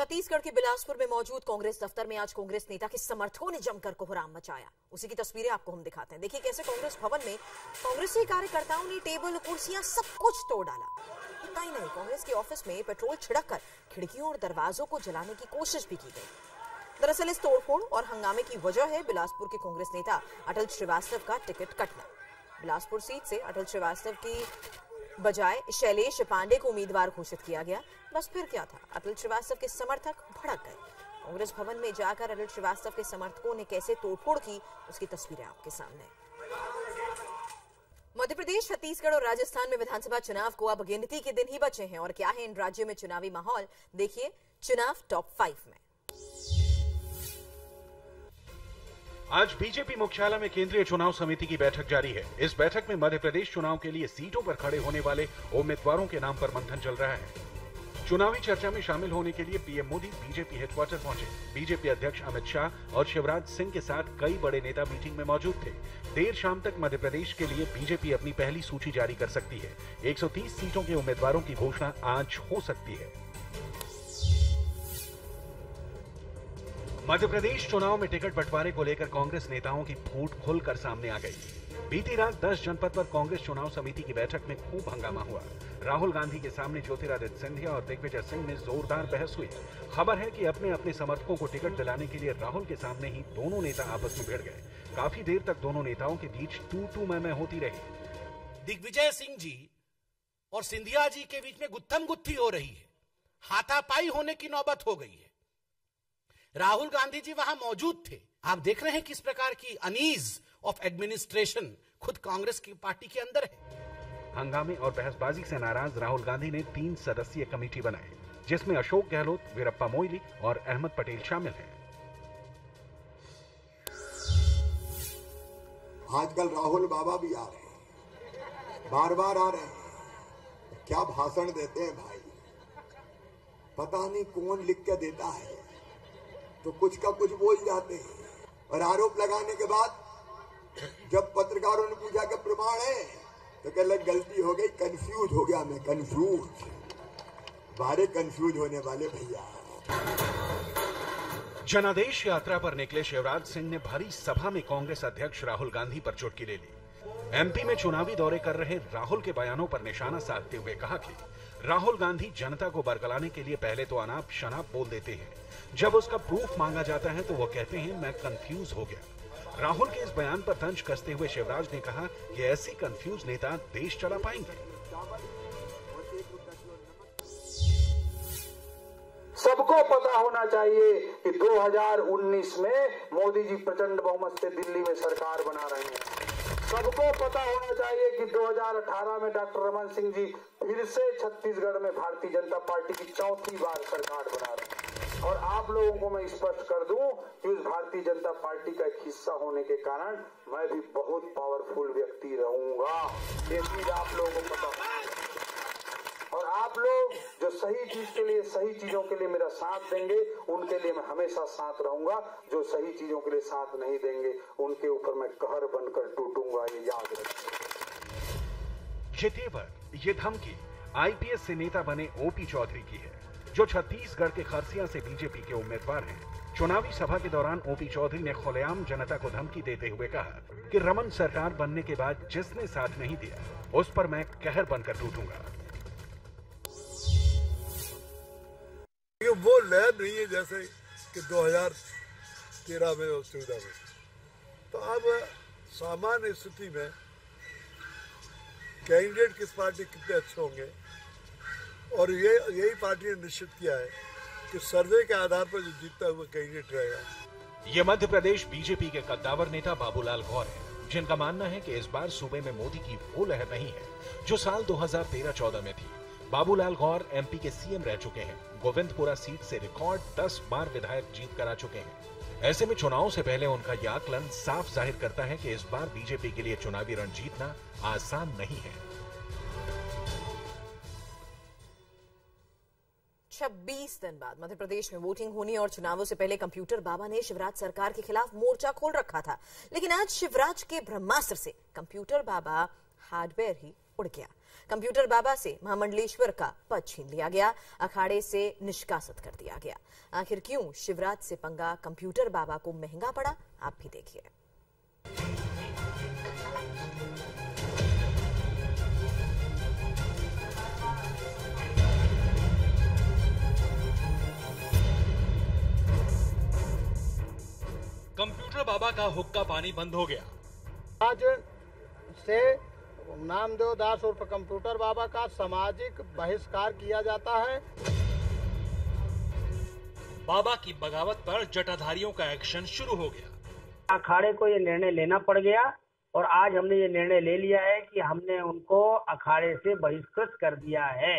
छत्तीसगढ़ के बिलासपुर में मौजूद कांग्रेस दफ्तर में आज कांग्रेस नेता के समर्थकों ने जमकर कोहराम मचाया। उसी की तस्वीरें आपको हम दिखाते हैं। देखिए कैसे कांग्रेस भवन में कांग्रेसी कार्यकर्ताओं ने टेबल, कुर्सियां सब कुछ तोड़ डाला। इतना ही नहीं, कांग्रेस के ऑफिस में पेट्रोल छिड़ककर खिड़कियों और दरवाजों को जलाने की कोशिश भी की गई। दरअसल इस तोड़फोड़ और हंगामे की वजह है बिलासपुर के कांग्रेस नेता अटल श्रीवास्तव का टिकट कटना। बिलासपुर सीट से अटल श्रीवास्तव की बजाय शैलेश पांडे को उम्मीदवार घोषित किया गया। बस फिर क्या था, अटल श्रीवास्तव के समर्थक भड़क गए। कांग्रेस भवन में जाकर अटल श्रीवास्तव के समर्थकों ने कैसे तोड़फोड़ की, उसकी तस्वीरें आपके सामने। मध्य प्रदेश, छत्तीसगढ़ और राजस्थान में विधानसभा चुनाव को अब गिनती के दिन ही बचे हैं। और क्या है इन राज्यों में चुनावी माहौल, देखिए चुनाव टॉप 5 में। आज बीजेपी मुख्यालय में केंद्रीय चुनाव समिति की बैठक जारी है। इस बैठक में मध्य प्रदेश चुनाव के लिए सीटों पर खड़े होने वाले उम्मीदवारों के नाम पर मंथन चल रहा है। चुनावी चर्चा में शामिल होने के लिए पीएम मोदी बीजेपी हेडक्वार्टर पहुंचे। बीजेपी अध्यक्ष अमित शाह और शिवराज सिंह के साथ कई बड़े नेता मीटिंग में मौजूद थे। देर शाम तक मध्य प्रदेश के लिए बीजेपी अपनी पहली सूची जारी कर सकती है। 130 सीटों के उम्मीदवारों की घोषणा आज हो सकती है। मध्य प्रदेश चुनाव में टिकट बंटवारे को लेकर कांग्रेस नेताओं की फूट खुलकर सामने आ गई। बीती रात 10 जनपद पर कांग्रेस चुनाव समिति की बैठक में खूब हंगामा हुआ। राहुल गांधी के सामने ज्योतिरादित्य सिंधिया और दिग्विजय सिंह में जोरदार बहस हुई। खबर है कि अपने अपने समर्थकों को टिकट दिलाने के लिए राहुल के सामने ही दोनों नेता आपस में भिड़ गए। काफी देर तक दोनों नेताओं के बीच तू मैं होती रही। दिग्विजय सिंह जी और सिंधिया जी के बीच में गुत्थम गुत्थी हो रही है, हाथापाई होने की नौबत हो गई है। राहुल गांधी जी वहां मौजूद थे। आप देख रहे हैं किस प्रकार की अनीज ऑफ एडमिनिस्ट्रेशन खुद कांग्रेस की पार्टी के अंदर है। हंगामे और बहसबाजी से नाराज राहुल गांधी ने 3 सदस्यीय कमेटी बनाई, जिसमें अशोक गहलोत, वीरप्पा मोइली और अहमद पटेल शामिल हैं। आजकल राहुल बाबा भी आ रहे हैं, बार बार आ रहे हैं। क्या भाषण देते हैं भाई, पता नहीं कौन लिख के देता है, तो कुछ का कुछ बोल जाते हैं। और आरोप लगाने के बाद जब पत्रकारों ने पूछा कि प्रमाण है, तो कह लग गलती हो गई, कंफ्यूज हो गया मैं, कंफ्यूज। बारे कंफ्यूज होने वाले भैया। जनादेश यात्रा पर निकले शिवराज सिंह ने भरी सभा में कांग्रेस अध्यक्ष राहुल गांधी पर चुटकी ले ली। एमपी में चुनावी दौरे कर रहे राहुल के बयानों पर निशाना साधते हुए कहा कि राहुल गांधी जनता को बरगलाने के लिए पहले तो अनाप शनाप बोल देते हैं, जब उसका प्रूफ मांगा जाता है तो वो कहते हैं मैं कंफ्यूज हो गया। राहुल के इस बयान पर तंज कसते हुए शिवराज ने कहा कि ऐसे कंफ्यूज नेता देश चला पाएंगे। सबको पता होना चाहिए कि 2019 में मोदी जी प्रचंड बहुमत से दिल्ली में सरकार बना रहे हैं। सबको पता होना चाहिए कि 2018 में डॉक्टर रमन सिंह जी फिर से छत्तीसगढ़ में भारतीय जनता पार्टी की 4थी बार सरकार बना रहे हैं। और आप लोगों को मैं स्पष्ट कर दूं कि उस भारतीय जनता पार्टी का एक हिस्सा होने के कारण मैं भी बहुत पावरफुल व्यक्ति रहूंगा। ये चीज आप लोगों को पता है। और आप लोग जो सही चीज के लिए, सही चीजों के लिए मेरा साथ देंगे, उनके लिए मैं हमेशा साथ रहूंगा। जो सही चीजों के लिए साथ नहीं देंगे, उनके ऊपर मैं कहर बनकर टूटूंगा, ये याद रखें। ये तेवर, ये धमकी आईपीएस से नेता बने ओपी चौधरी की है, जो छत्तीसगढ़ के खरसिया से बीजेपी के उम्मीदवार हैं। चुनावी सभा के दौरान ओपी चौधरी ने खुलेआम जनता को धमकी देते हुए कहा कि रमन सरकार बनने के बाद जिसने साथ नहीं दिया, उस पर मैं कहर बनकर टूटूंगा। ये वो लहर नहीं है जैसे कि 2013 में और 14 में। तो अब सामान्य स्थिति में कैंडिडेट किस पार्टी कितने अच्छे होंगे, और यही पार्टी ने निश्चित किया है कि सर्वे के आधार पर जो जीतता हुआ कैंडिडेट रहेगा। ये मध्य प्रदेश बीजेपी के कद्दावर नेता बाबूलाल गौर हैं, जिनका मानना है कि इस बार सूबे में मोदी की वो लहर नहीं है जो साल 2013-14 में थी। बाबूलाल गौर एमपी के सीएम रह चुके हैं। गोविंदपुरा सीट से रिकॉर्ड 10 बार विधायक जीत करा चुके हैं। ऐसे में चुनाव से पहले उनका यह आकलन साफ जाहिर करता है कि इस बार बीजेपी के लिए चुनावी रण जीतना आसान नहीं है। 26 दिन बाद मध्य प्रदेश में वोटिंग होनी और चुनावों से पहले कंप्यूटर बाबा ने शिवराज सरकार के खिलाफ मोर्चा खोल रखा था। लेकिन आज शिवराज के ब्रह्मास्त्र से कंप्यूटर बाबा हार्डवेयर ही उड़ गया। कंप्यूटर बाबा से महामंडलेश्वर का पद छीन लिया गया, अखाड़े से निष्कासित कर दिया गया। आखिर क्यों शिवराज से पंगा कंप्यूटर बाबा को महंगा पड़ा, आप भी देखिए। कंप्यूटर बाबा का हुक्का पानी बंद हो गया। आज से नामदेव दास उर्फ कंप्यूटर बाबा का सामाजिक बहिष्कार किया जाता है। बाबा की बगावत पर जटाधारियों का एक्शन शुरू हो गया। अखाड़े को ये निर्णय लेना पड़ गया और आज हमने ये निर्णय ले लिया है कि हमने उनको अखाड़े से बहिष्कृत कर दिया है।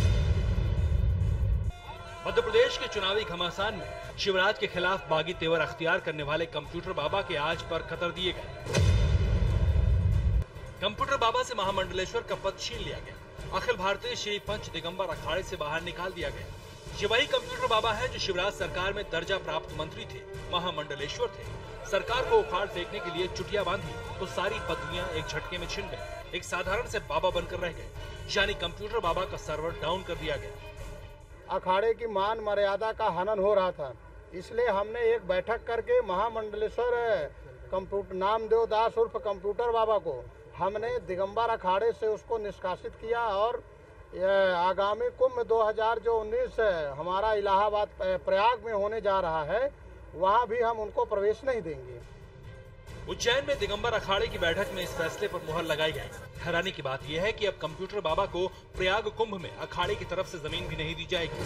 मध्य प्रदेश के चुनावी घमासान में शिवराज के खिलाफ बागी तेवर अख्तियार करने वाले कंप्यूटर बाबा के आज पर कतर दिए गए। कंप्यूटर बाबा से महामंडलेश्वर का पद छीन लिया गया। अखिल भारतीय श्री पंच दिगंबर अखाड़े से बाहर निकाल दिया गया। ये वही कंप्यूटर बाबा है जो शिवराज सरकार में दर्जा प्राप्त मंत्री थे, महामंडलेश्वर थे। सरकार को उखाड़ फेंकने के लिए चुटिया बांधी तो सारी पदवियां एक झटके में छिन गई। एक साधारण से बाबा बनकर रह गए, यानी कंप्यूटर बाबा का सर्वर डाउन कर दिया गया। अखाड़े की मान मर्यादा का हनन हो रहा था, इसलिए हमने एक बैठक करके महामंडलेश्वर कंप्यूटर नामदेव दास उर्फ कंप्यूटर बाबा को हमने दिगंबर अखाड़े से उसको निष्कासित किया और आगामी कुंभ 2019 हमारा इलाहाबाद प्रयाग में होने जा रहा है, वहां भी हम उनको प्रवेश नहीं देंगे। उज्जैन में दिगंबर अखाड़े की बैठक में इस फैसले पर मुहर लगाई गई। हैरानी की बात यह है कि अब कंप्यूटर बाबा को प्रयाग कुंभ में अखाड़े की तरफ से जमीन भी नहीं दी जाएगी।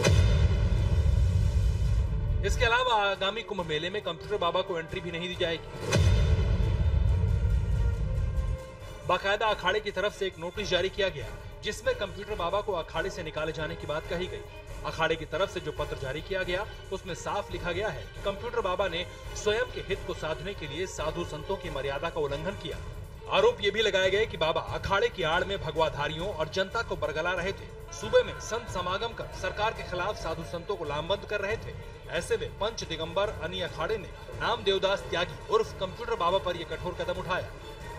इसके अलावा आगामी कुंभ मेले में कंप्यूटर बाबा को एंट्री भी नहीं दी जाएगी। बाकायदा अखाड़े की तरफ से एक नोटिस जारी किया गया जिसमें कंप्यूटर बाबा को अखाड़े से निकाले जाने की बात कही गई। अखाड़े की तरफ से जो पत्र जारी किया गया उसमें साफ लिखा गया है कि कंप्यूटर बाबा ने स्वयं के हित को साधने के लिए साधु संतों की मर्यादा का उल्लंघन किया। आरोप ये भी लगाए गए कि बाबा अखाड़े की आड़ में भगवाधारियों और जनता को बरगला रहे थे। सूबे में संत समागम कर सरकार के खिलाफ साधु संतों को लामबंद कर रहे थे। ऐसे में पंच दिगंबर अनि अखाड़े ने नामदेवदास त्यागी उर्फ कंप्यूटर बाबा पर यह कठोर कदम उठाया।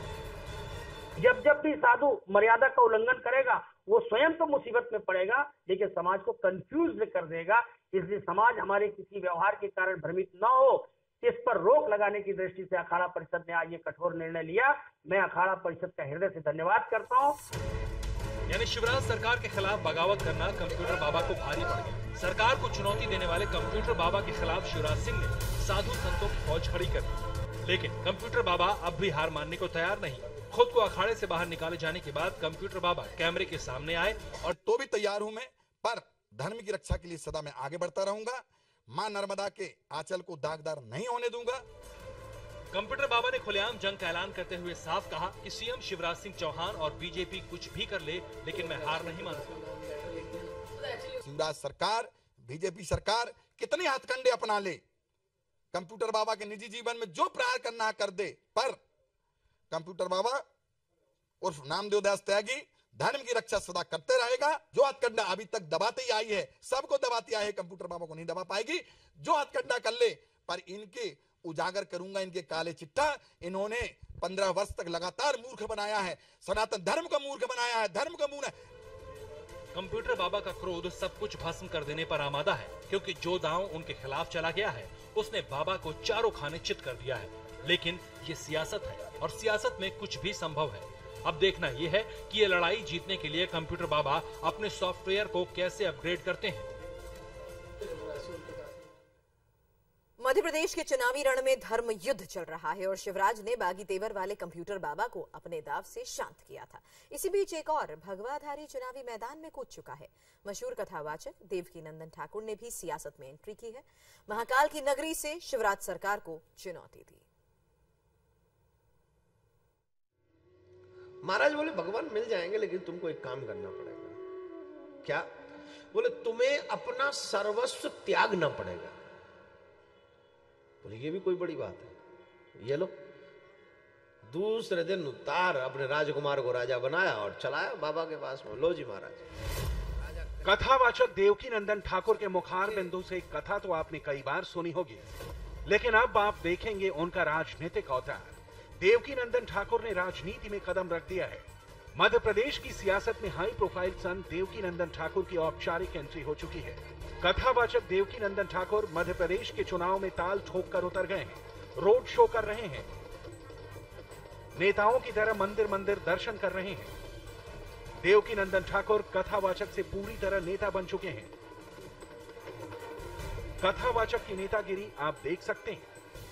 जब भी साधु मर्यादा का उल्लंघन करेगा वो स्वयं तो मुसीबत में पड़ेगा, लेकिन समाज को कंफ्यूज कर देगा। इसलिए समाज हमारे किसी व्यवहार के कारण भ्रमित न हो, इस पर रोक लगाने की दृष्टि से अखाड़ा परिषद ने आज ये कठोर निर्णय लिया। मैं अखाड़ा परिषद का हृदय से धन्यवाद करता हूँ। यानी शिवराज सरकार के खिलाफ बगावत करना कंप्यूटर बाबा को भारी पड़ गया। सरकार को चुनौती देने वाले कंप्यूटर बाबा के खिलाफ शिवराज सिंह ने साधु संतों की फौज खड़ी कर दी, लेकिन कंप्यूटर बाबा अब भी हार मानने को तैयार नहीं। खुद को अखाड़े से बाहर निकाले जाने के बाद कंप्यूटर बाबा कैमरे के सामने आए और तो भी तैयार हूं मैं, पर धर्म की रक्षा के लिए सदा मैं आगे बढ़ता रहूंगा। मां नर्मदा के आंचल को दागदार नहीं होने दूंगा। कंप्यूटर बाबा ने खुलेआम जंग का ऐलान करते हुए साफ कहा कि सीएम शिवराज सिंह चौहान और बीजेपी कुछ भी कर ले, लेकिन मैं हार नहीं मानूंगा। शिवराज सरकार, बीजेपी सरकार कितने हथकंडे अपना ले, कंप्यूटर बाबा के निजी जीवन में जो प्रयास करना कर दे, पर कंप्यूटर बाबा उर्फ नामदेव दास त्यागी धर्म की रक्षा सदा करते रहेगा। जो हथकंडा अभी तक दबाते ही आई है, सबको दबाती आई है, कंप्यूटर बाबा को नहीं दबा पाएगी। जो हथकंडा कर ले, पर इनके उजागर करूंगा इनके काले चिट्ठा। इन्होंने 15 वर्ष तक लगातार मूर्ख बनाया है, सनातन धर्म का मूर्ख बनाया है, धर्म का मूर्ख। कंप्यूटर बाबा का क्रोध सब कुछ भस्म कर देने पर आमादा है, क्योंकि जो दांव उनके खिलाफ चला गया है उसने बाबा को चारों खाने चित कर दिया है। लेकिन ये सियासत है और सियासत में कुछ भी संभव है। अब देखना यह है कि ये लड़ाई जीतने के लिए कंप्यूटर बाबा अपने सॉफ्टवेयर को कैसे अपग्रेड करते हैं। मध्य प्रदेश के चुनावी रण में धर्म युद्ध चल रहा है और शिवराज ने बागी तेवर वाले कंप्यूटर बाबा को अपने दाव से शांत किया था। इसी बीच एक और भगवाधारी चुनावी मैदान में कूद चुका है। मशहूर कथावाचक देवकीनंदन ठाकुर ने भी सियासत में एंट्री की है। महाकाल की नगरी से शिवराज सरकार को चुनौती दी। महाराज बोले भगवान मिल जाएंगे, लेकिन तुमको एक काम करना पड़ेगा। क्या? बोले तुम्हें अपना सर्वस्व त्यागना पड़ेगा। बोले ये भी कोई बड़ी बात है। ये लो, दूसरे दिन उतार अपने राजकुमार को राजा बनाया और चलाया बाबा के पास में। लो जी महाराज। कथावाचक देवकीनंदन ठाकुर के मुखार बिंदु से एक कथा तो आपने कई बार सुनी होगी, लेकिन अब आप देखेंगे उनका राजनीतिक अवतार। देवकीनंदन ठाकुर ने राजनीति में कदम रख दिया है। मध्य प्रदेश की सियासत में high profile son Devki Nandan Thakur की औपचारिक एंट्री हो चुकी है। कथावाचक देवकी नंदन ठाकुर मध्य प्रदेश के चुनाव में ताल ठोक कर उतर गए हैं, रोड शो कर रहे हैं, नेताओं की तरह मंदिर मंदिर दर्शन कर रहे हैं। देवकी नंदन ठाकुर कथावाचक से पूरी तरह नेता बन चुके हैं। कथावाचक की नेतागिरी आप देख सकते हैं।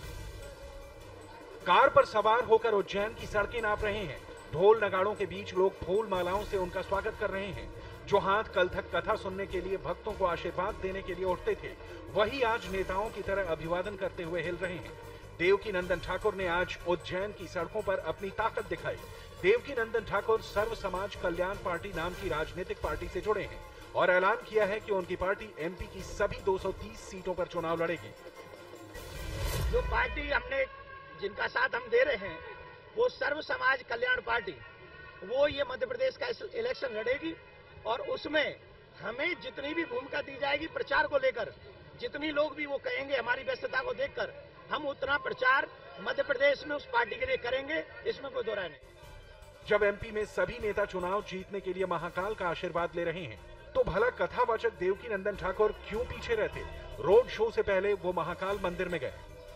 कार पर सवार होकर उज्जैन की सड़कें नाप रहे हैं। ढोल नगाड़ों के बीच लोग फूल मालाओं से उनका स्वागत कर रहे हैं। जो हाथ कल तक कथा सुनने के लिए भक्तों को आशीर्वाद देने के लिए उठते थे, वही आज नेताओं की तरह अभिवादन करते हुए हिल रहे हैं। देवकी नंदन ठाकुर ने आज उज्जैन की सड़कों पर अपनी ताकत दिखाई। देवकी नंदन ठाकुर सर्व समाज कल्याण पार्टी नाम की राजनीतिक पार्टी से जुड़े हैं और ऐलान किया है कि उनकी पार्टी एमपी की सभी 230 सीटों पर चुनाव लड़ेगी। जो पार्टी हमने जिनका साथ हम दे रहे हैं वो सर्व समाज कल्याण पार्टी, वो ये मध्य प्रदेश का इलेक्शन लड़ेगी और उसमें हमें जितनी भी भूमिका दी जाएगी प्रचार को लेकर, जितनी लोग भी वो कहेंगे हमारी व्यस्तता को देखकर, हम उतना प्रचार मध्य प्रदेश में उस पार्टी के लिए करेंगे, इसमें कोई दो राय नहीं। जब एमपी में सभी नेता चुनाव जीतने के लिए महाकाल का आशीर्वाद ले रहे हैं, तो भला कथावाचक देवकी नंदन ठाकुर क्यों पीछे रहते? रोड शो से पहले वो महाकाल मंदिर में गए।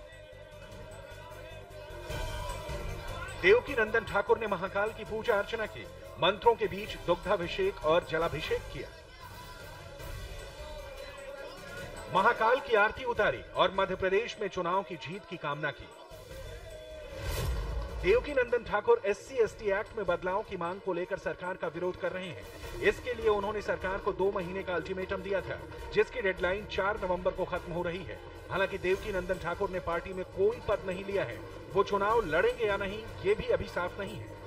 देवकी नंदन ठाकुर ने महाकाल की पूजा अर्चना की, मंत्रों के बीच दुग्धाभिषेक और जलाभिषेक किया, महाकाल की आरती उतारी और मध्य प्रदेश में चुनाव की जीत की कामना की। देवकी नंदन ठाकुर SC/ST एक्ट में बदलाव की मांग को लेकर सरकार का विरोध कर रहे हैं। इसके लिए उन्होंने सरकार को 2 महीने का अल्टीमेटम दिया था, जिसकी डेडलाइन 4 नवंबर को खत्म हो रही है। हालांकि देवकी नंदन ठाकुर ने पार्टी में कोई पद नहीं लिया है। वो चुनाव लड़ेंगे या नहीं, ये भी अभी साफ नहीं है।